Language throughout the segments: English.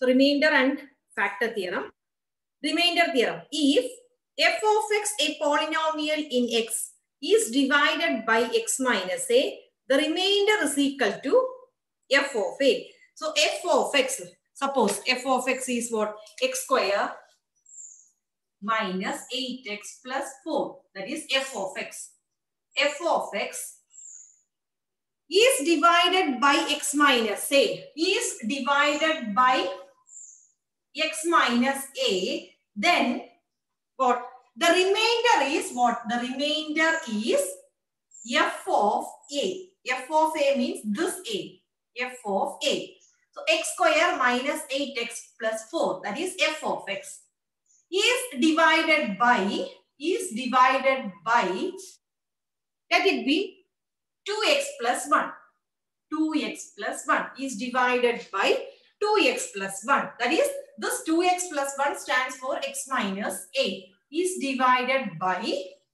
So remainder and factor theorem. Remainder theorem. If f of x, a polynomial in x, is divided by x minus a, the remainder is equal to f of a. So f of x, suppose f of x is what? X square minus 8x plus 4. That is f of x. F of x is divided by x minus a. Is divided by x minus a. Then what? The remainder is what? The remainder is f of a. F of a means this a. F of a. So x square minus 8x plus 4. That is f of x. Is divided by, let it be 2x plus 1. 2x plus 1 is divided by 2x plus 1. That is, this 2x plus 1 stands for x minus a. Is divided by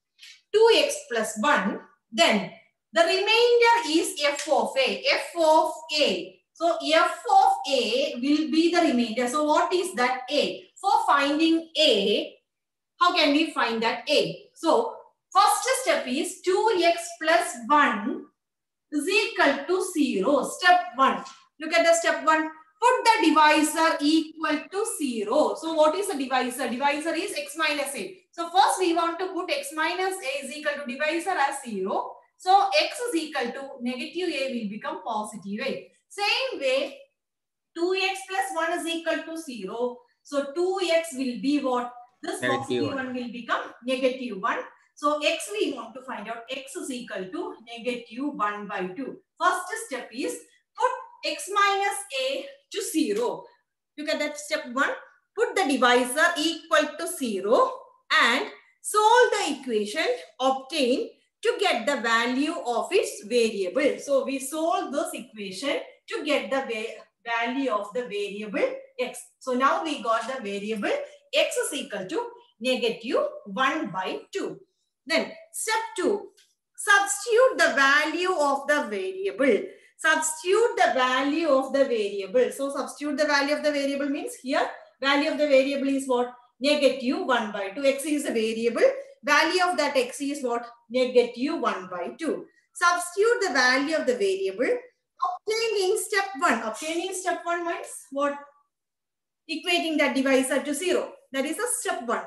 2x plus 1. Then the remainder is f of a. F of a. So f of a will be the remainder. So what is that a? For finding a, how can we find that a? So first step is 2x plus 1 is equal to 0. Step 1. Look at the step 1. Put the divisor equal to 0. So what is the divisor? Divisor is x minus a. So first we want to put x minus a is equal to divisor as 0. So x is equal to negative a will become positive a. Same way, 2x plus 1 is equal to 0. So 2x will be what? This positive 1 will become negative 1. So x we want to find out. X is equal to negative 1 by 2. First step is put x minus a to 0. Look at that step 1. Put the divisor equal to 0 and solve the equation obtained to get the value of its variable. So we solve this equation to get the value of the variable x. So now we got the variable x is equal to negative 1 by 2. Then step 2, substitute the value of the variable. Substitute the value of the variable. So substitute the value of the variable means here value of the variable is what? Negative 1 by 2. X is a variable. Value of that x is what? Negative 1 by 2. Substitute the value of the variable. Obtaining step 1. Obtaining step 1 means what? Equating that divisor to 0. That is a step 1.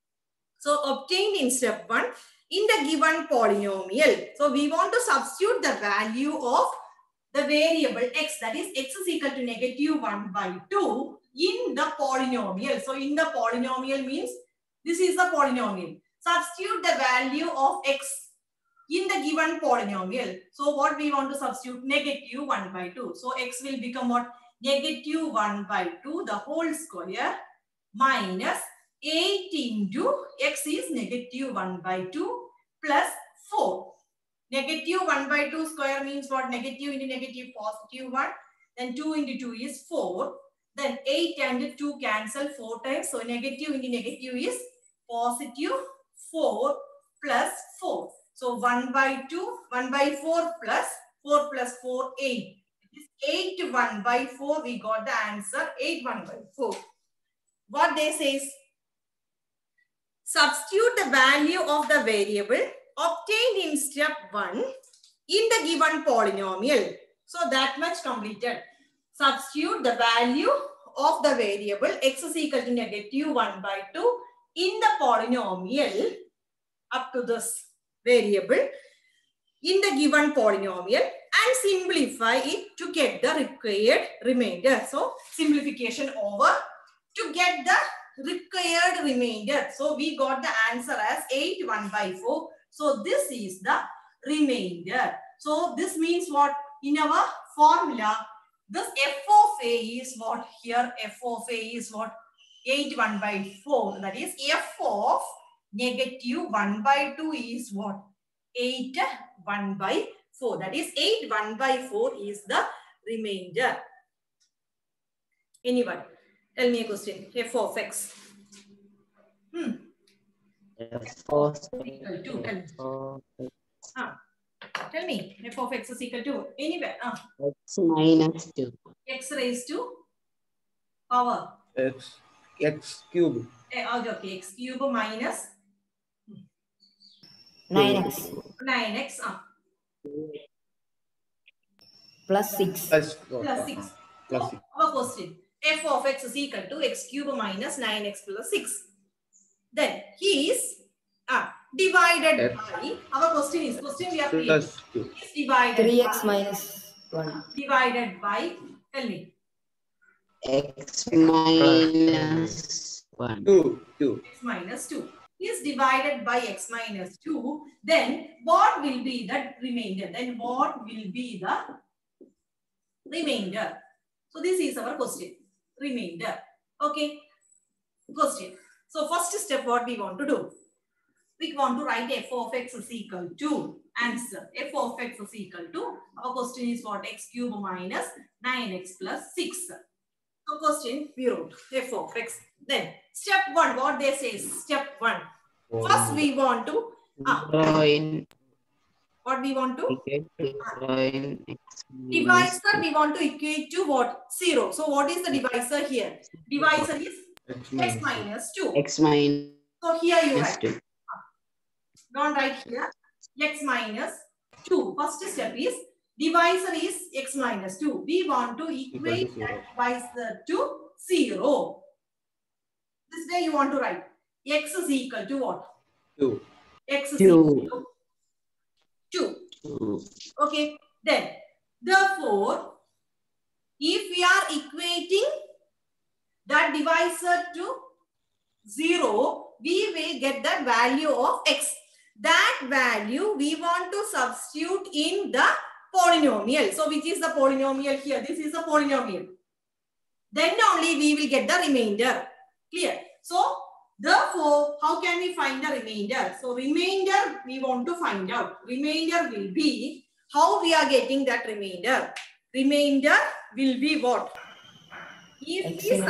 So obtained in step 1 in the given polynomial. So we want to substitute the value of the variable x, that is x is equal to negative 1 by 2 in the polynomial. So in the polynomial means this is the polynomial. Substitute the value of x in the given polynomial. So what we want to substitute? Negative 1 by 2. So x will become what? Negative 1 by 2 the whole square minus 8 into x is negative 1 by 2 plus 4. Negative 1 by 2 square means what? Negative into negative, positive 1. Then 2 into 2 is 4. Then 8 and 2 cancel 4 times. So negative into negative is positive 4 plus 4. So 1 by 2, 1 by 4 plus 4, 8. 8 1 by 4, we got the answer 8 1 by 4. What they say is, substitute the value of the variable obtained in step 1 in the given polynomial. So that much completed. Substitute the value of the variable x is equal to negative 1 by 2 in the polynomial up to this variable in the given polynomial and simplify it to get the required remainder. So simplification over to get the required remainder. So we got the answer as 8 1 by 4. So this is the remainder. So this means what? In our formula, this f of a is what? Here f of a is what? 8 1 by 4. That is f of negative 1 by 2 is what? 8 1 by 4. That is 8 1 by 4 is the remainder. Anyone? Tell me a question. F of x. F of x equal to. Tell me. F of x is equal to. Anywhere. x minus 2. X raised to Power. X cube. Okay, x cube minus 9x 9x plus 6. plus 6. Plus So, 6. our question, f of x is equal to x cube minus 9x plus 6. Then he is divided by, our question we are creating Plus 2. is divided 3x by, minus 1. divided by, tell me, X minus 1. 2. x minus 2 is divided by x minus 2. Then what will be the remainder? So this is our question. Remainder. Okay. Question. So first step, what we want to do? We want to write f of x is equal to answer. F of x is equal to, our question is what? X cube minus 9x plus 6. So question we wrote f of x. Then step 1, what they say is step 1. First we want to Join. what we want to? Join X minus Divisor we want to equate to what? 0. So what is the divisor here? Divisor is x minus 2. X minus So here you write. 2. Don't write here. X minus 2. First step is divisor is x minus 2. We want to equate that divisor to 0. This way you want to write. X is equal to what? 2. X is 2. equal to 2. 2. Okay. Then, therefore, if we are equating that divisor to 0, we will get the value of x. That value we want to substitute in the polynomial. So, which is the polynomial here? This is a polynomial. Then only we will get the remainder. Clear? So, therefore, how can we find the remainder? So, remainder we want to find out. Remainder will be, how we are getting that remainder? Remainder will be what? If we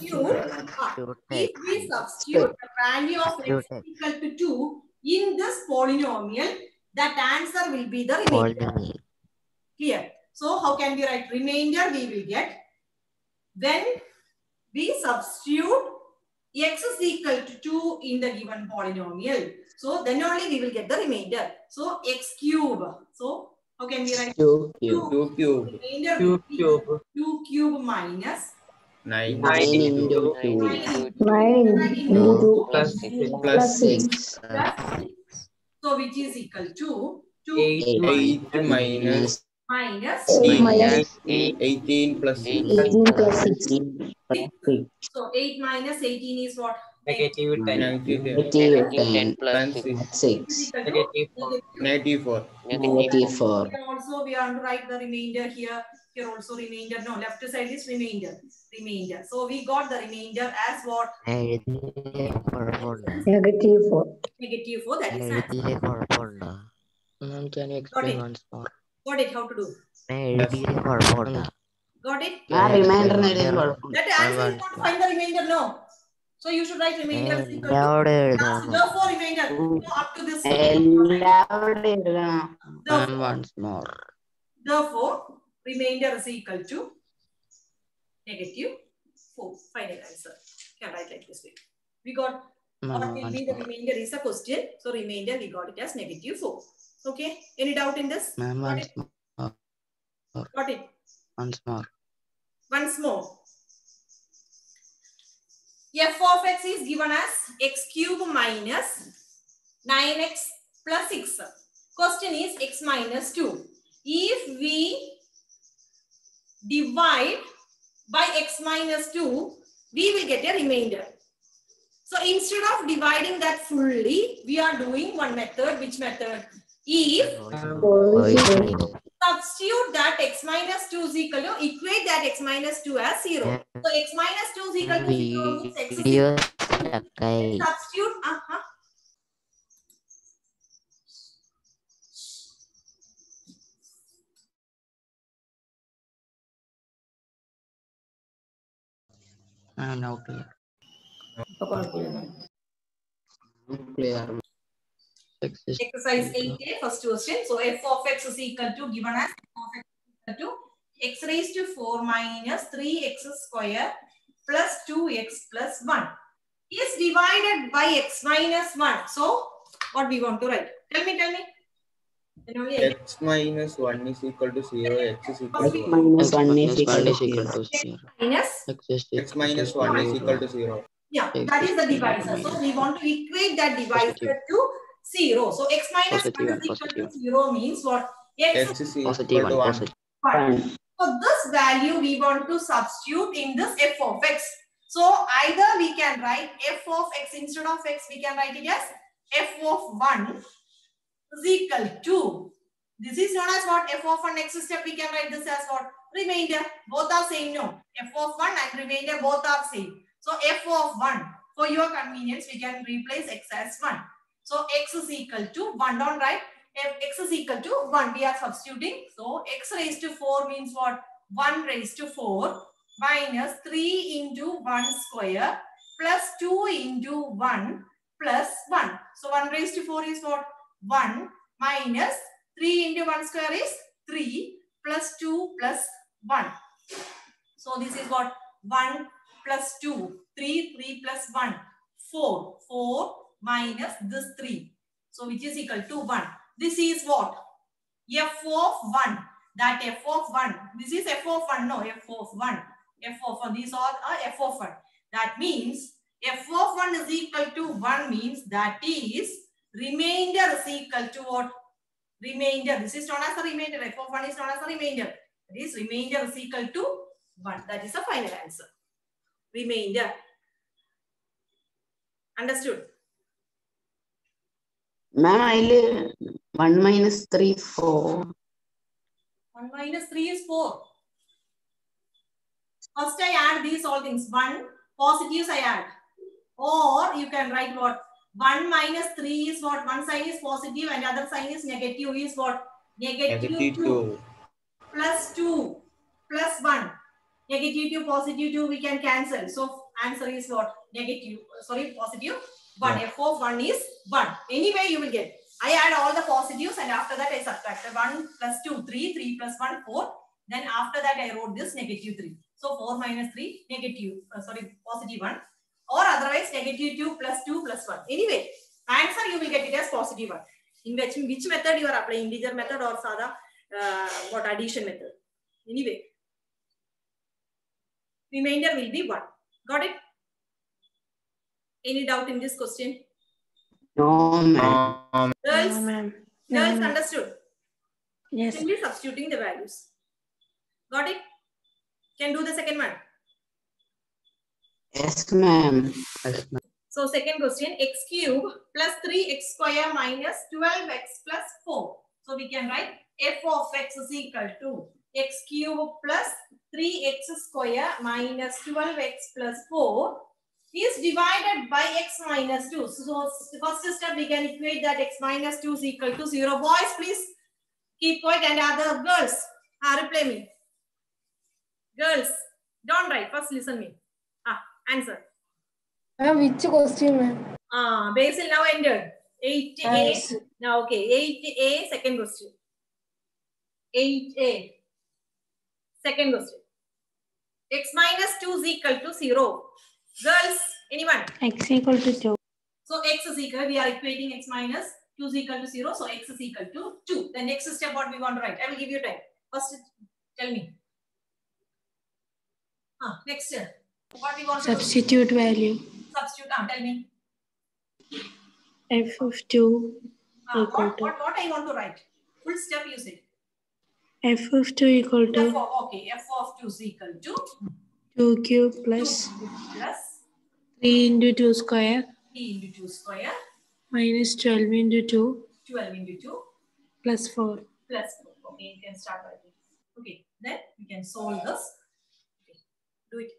substitute the value of x equal to 2 in this polynomial, that answer will be the remainder. Clear? So, how can we write remainder? We will get when we substitute x is equal to 2 in the given polynomial. So, then only we will get the remainder. So, x cube. So, how can we write? 2 cube. 2 cube. Remainder will be 2 cube minus 9 into 2. 9 into Plus 6. So, which is equal to 2 8 minus 8 minus 18 plus 6. 18 plus 6. 6. So 8 minus 18 is what? Negative 10. Negative 10 plus 6. Negative 4. Negative 4. Here also we are to write the remainder here. Here also remainder. No, left side is remainder. Remainder. So we got the remainder as what? Negative 4. Negative 4. That is answer. Ma'am, can you explain once more? Got it? How to do? Got it? Remainder. That answer is not to find the remainder. No. So you should write remainder is equal to. Therefore remainder. So up to this. Ma'am, once more. Therefore, remainder is equal to negative 4. Final answer. Can write like this way. We got what will be the remainder is a question. So remainder we got it as negative 4. Okay. Any doubt in this? Ma'am, once more. Got it. Once more. Once more. F of x is given as x cube minus 9x plus 6. Question is x minus 2. If we divide by x minus 2, we will get a remainder. So instead of dividing that fully, we are doing one method. Which method? If substitute that x minus 2 is equal to, equate that x minus 2 as 0. So x minus 2 is equal to 0 means x is equal to, substitute. Now clear. Clear. Exercise 8A, first question. So f of x is equal to, given as f of x is equal to x raised to 4 minus 3x square plus 2x plus 1 is divided by x minus 1. So, what we want to write? Tell me. Then only I get X minus 1 is equal to 0. X is equal X to 1. Minus X 1 minus is equal 1 to is equal 0. to 0. minus. X minus 1 is equal to 0. Yeah, X that is the is equal to divisor. So, minus we want to equate that divisor positive. to 0. So, x minus 1 Positive is and equal positive. to 0 means what? X X is is equal Positive to and 1. positive. 1. So, this value we want to substitute in this f of x. So, either we can write f of x instead of x, we can write it as f of 1 is equal to, this is known as what? F of 1. Next step we can write this as what? Remainder. Both are same, no? F of 1 and remainder both are same. So, f of 1, for your convenience, we can replace x as 1. So, x is equal to 1, don't write. If x is equal to 1, we are substituting. So, x raised to 4 means what? 1 raised to 4 minus 3 into 1 square plus 2 into 1 plus 1. So, 1 raised to 4 is what? 1 minus 3 into 1 square is 3 plus 2 plus 1. So, this is what? 1 plus 2. 3 plus 1. 4. 4 minus this 3. So, which is equal to 1. This is what? F of 1. That f of 1. This is f of 1. No, f of 1. F of 1. These all are f of 1. That means f of 1 is equal to 1 means that is remainder is equal to what? Remainder. This is known as the remainder. F of 1 is known as the remainder. That is remainder is equal to 1. That is the final answer. Remainder. Understood? Ma'am, I 1 minus 3, 4. 1 minus 3 is 4. First I add these all things. 1 positives I add. Or you can write what? 1 minus 3 is what? One sign is positive and other sign is negative is what? Negative 2 plus 2 plus 1. Negative 2, positive 2 we can cancel. So answer is what? Negative, positive 1. F of 1 is 1. Anyway you will get. I add all the positives and after that I subtract 1 plus 2, 3, 3 plus 1, 4. Then after that I wrote this negative 3. So 4 minus 3, negative, positive 1. Or otherwise negative 2 plus 2 plus 1. Anyway, answer you will get it as positive 1. In which method you are applying? Integer method or sada what addition method? Anyway, remainder will be 1. Got it? Any doubt in this question? No, ma'am. Girls? No, ma'am. Girls No, ma'am. understood? Yes. Simply substituting the values. Got it? Can do the second one. Yes, ma'am. Yes, ma'am. So second question, x cube plus 3x square minus 12x plus 4. So we can write f of x is equal to x cube plus 3x square minus 12x plus 4 is divided by x minus 2. So first step we can equate that x minus 2 is equal to 0. Boys, please keep quiet and other girls reply me. Girls, don't write. First listen me. Answer. Which question, ma'am? Basil now entered. 8A. Yes. Now, okay. 8A, second question. 8A. Second question. X minus 2 is equal to 0. Girls, anyone? X equal to 2. So, x is equal, we are equating x minus 2 is equal to 0. So, x is equal to 2. The next step, what we want to write? I will give you time. First, tell me. Next step. What we want to do? Substitute value. Substitute. Tell me. F of 2 equal to. What I want to write? Full step you say. F of 2 equal to F of 2 is equal to 2 cube plus 3 into 2 square 3 into 2 square minus 12 into 2 plus 4. 4. Okay, you can start writing. Okay, then we can solve this. Okay, do it.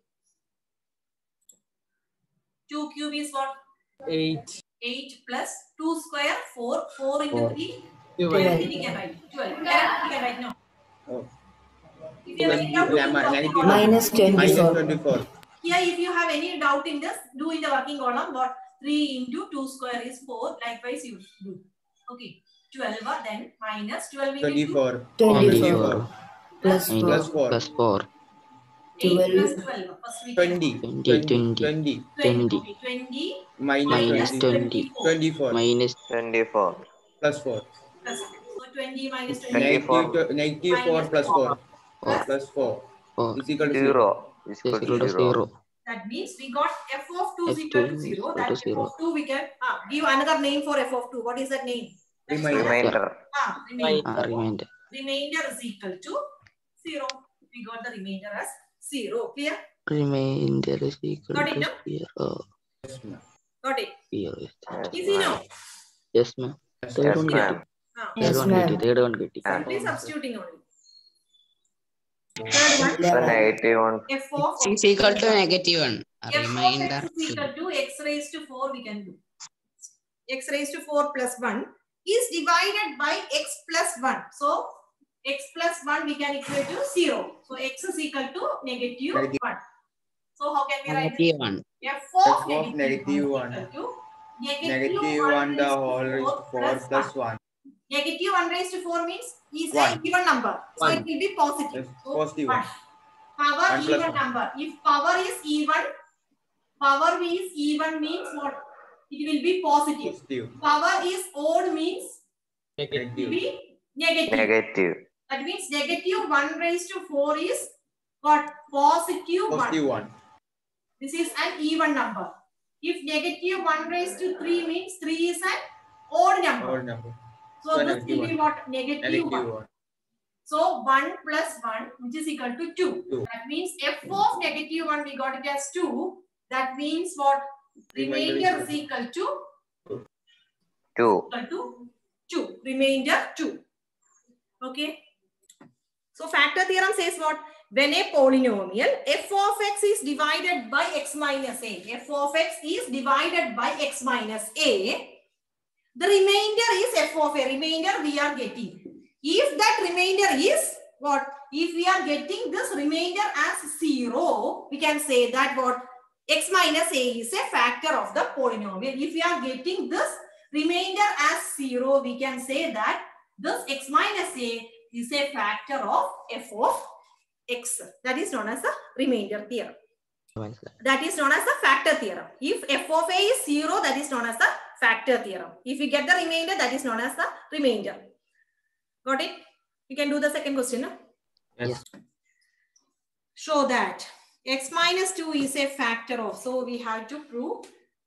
2 cube is what? 8. 8 plus 2 square 4. 4 into 3. 12. We can write 12. We can write now. Oh. If you have any doubt, Minus 24. here, if you have any doubt in this, do in the working column. What 3 into 2 square is 4. Likewise, you do. Okay, 12. Then minus 12 into 24. 24. Plus 4. Plus 4. 8 plus 12. First we can 20. 20, 20. 20. Okay, 20 Minus 20. 24. 24. minus 24. Plus 4. Plus 4. So 20 minus 20. 24. Negative 4 Minus plus 4. plus Plus 4. 4 Is equal to 0. 0 is is equal equal to to 0. 0. That means we got f of 2 is F2 equal to is 0. equal That to f 0. of 2 we can give another name for f of 2. What is that name? That is Remainder. known as Remainder. remainder. Remainder. Remainder is equal to 0. We got the remainder as 0. Clear? Remainder is equal Got it, to no? 0. Yes, ma'am. Got it? Here is Yes, Easy now? yes, ma'am. Third Yes, one ma'am. get it. Ah. Third one get it. Third one get it. Simply substituting only. Third one, So negative 1. f of Is equal to -1. f of Remainder. x is equal to x raised to 4 we can do. X raised to 4 plus 1 is divided by x plus 1. So x plus 1 we can equate to 0. So x is equal to negative Negative. 1. So how can we write this? -1. f of F of negative 1. is equal to Negative 1 the whole raised to 4 plus 1. Negative 1 raised to 4 means is a 1. even number. So 1. it will be positive. Yes, So positive 1. 1. Power 1 plus even 1. number. If power is even means what? It will be positive. Positive. Power is odd means it will Negative. be negative. Negative. That means negative 1 raised to 4 is what? Positive 1. Positive 1. This is an even number. If negative 1 raised to 3 means 3 is an odd number. Odd number. So So this negative will be 1. what? Negative Negative 1. 1. So 1 plus 1 which is equal to 2. 2. That means f of negative 1 we got it as 2. That means what? Remainder Remainder is equal to 2. 2. Remainder 2. Okay. So factor theorem says what? When a polynomial f of x is divided by x minus a. F of x is divided by x minus a. The remainder is f of a. Remainder we are getting. If that remainder is what? If we are getting this remainder as 0, we can say that what? X minus a is a factor of the polynomial. If we are getting this remainder as 0, we can say that this x minus a is a factor of f of x. That is known as the remainder theorem. That is known as the factor theorem. If f of a is 0, that is known as the factor theorem. If we get the remainder, that is known as the remainder. Got it? You can do the second question. No? Yes. Show that x minus 2 is a factor of. So we have to prove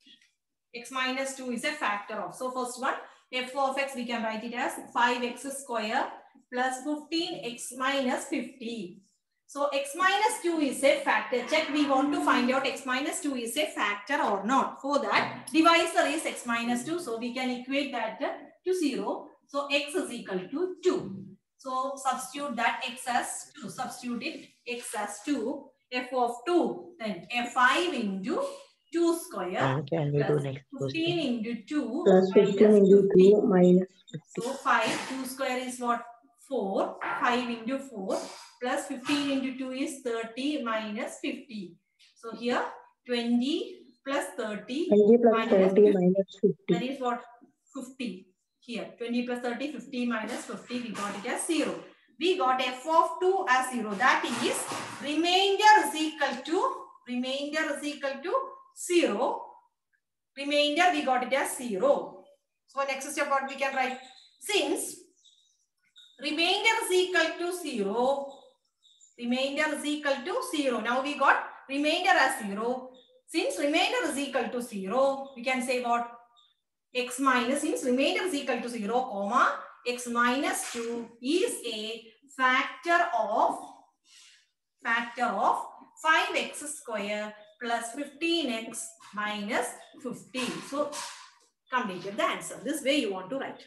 x minus 2 is a factor of. So first one, f of x we can write it as 5x square plus 15x minus 50. So x minus 2 is a factor. Check, we want to find out x minus 2 is a factor or not. For that, divisor is x minus 2. So we can equate that to 0. So x is equal to 2. So substitute that x as 2. Substitute it x as 2. F of 2. Then f5 into 2 square. Can we do Plus next 15 question? into 2. Plus 15 minus into 50. 2 minus 50. So 5, 2 square is what? 4. 5 into 4 plus 15 into 2 is 30 minus 50. So here 20 plus 30 20 plus minus 30 50. minus That 50. is what? 50. Here 20 plus 30, 50 minus 50. We got it as 0. We got f of 2 as 0. That is remainder is equal to 0. Remainder we got it as 0. So next step what we can write? Since remainder is equal to 0. Remainder is equal to 0. Now we got remainder as 0. Since remainder is equal to 0, we can say what? X minus, since remainder is equal to 0, comma, x minus 2 is a factor of 5x square plus 15x minus 50. So completed the answer. This way you want to write.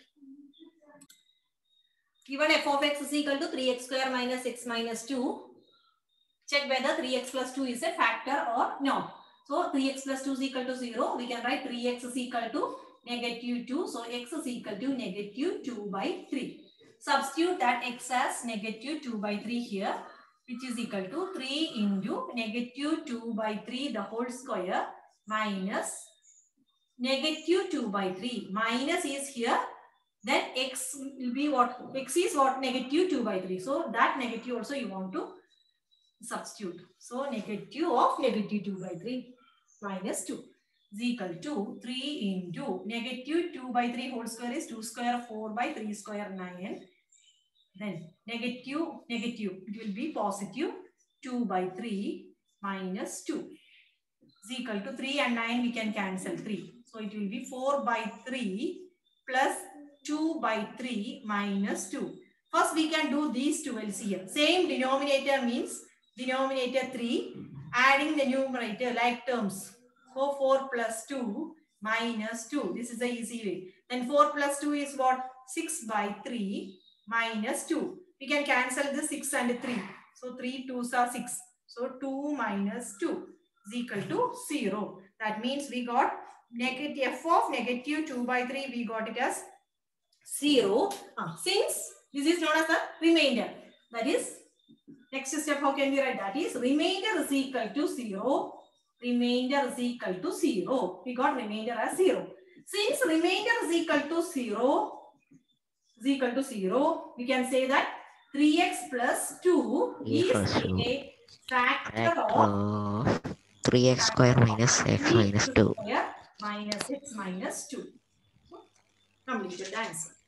Given f of x is equal to 3x square minus x minus 2. Check whether 3x plus 2 is a factor or no. So 3x plus 2 is equal to 0. We can write 3x is equal to negative 2. So x is equal to negative 2 by 3. Substitute that x as negative 2 by 3 here, which is equal to 3 into negative 2 by 3 the whole square minus negative 2 by 3. Minus is here. Then x will be what? X is what? Negative 2 by 3. So that negative also you want to substitute. So negative of negative 2 by 3 minus 2 is equal to 3 into negative 2 by 3 whole square is 2 square 4 by 3 square 9. Then negative, it will be positive 2 by 3 minus 2 is equal to 3 and 9 we can cancel 3. So it will be 4 by 3 plus 2 by 3 minus 2. First we can do these two LCM. Same denominator means denominator 3, adding the numerator like terms. So 4 plus 2 minus 2. This is the easy way. Then 4 plus 2 is what? 6 by 3 minus 2. We can cancel the 6 and 3. So 3 2s are 6. So 2 minus 2 is equal to 0. That means we got negative f of negative 2 by 3. We got it as 0. Since this is known as a remainder. That is, next step, how can we write that? Is remainder is equal to 0. Remainder is equal to 0. We got remainder as 0. Since remainder is equal to 0, we can say that 3x plus 2 is a factor of 3x square minus x minus 2. Minus x minus 2. Completed answer.